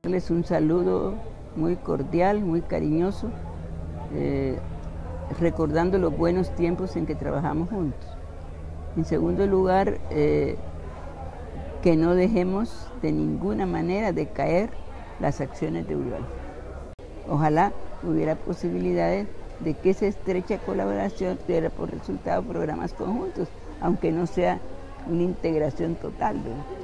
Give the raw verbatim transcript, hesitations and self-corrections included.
Les un saludo muy cordial, muy cariñoso, eh, recordando los buenos tiempos en que trabajamos juntos. En segundo lugar, eh, que no dejemos de ninguna manera de caer las acciones de Uribal. Ojalá hubiera posibilidades de que esa estrecha colaboración diera por resultado programas conjuntos, aunque no sea una integración total, ¿verdad?